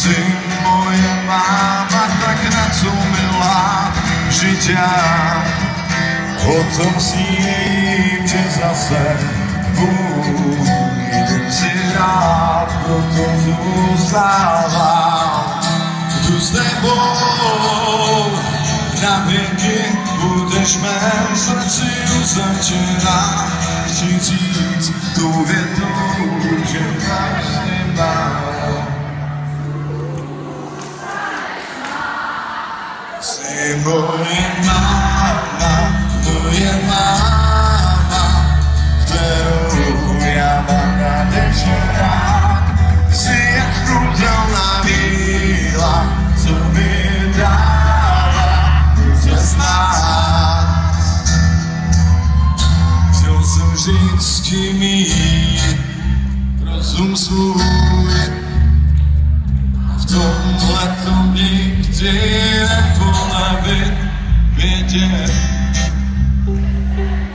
Jsi moje máma, tak na co milá, vždyť já o tom sním, že zase půjdem si rád, proto zůstávám tu s tebou. Na věky budeš mém srdci uzavřená, chci říct tu větu, že každý má. Jsi moje máma, kterou já mám nádherně rád. Jsi jak kouzelná víla, co mi dává tě znát. Chtěl jsem vždycky mít rozum svůj, v tomhletom nikdy nepolevit, vědět,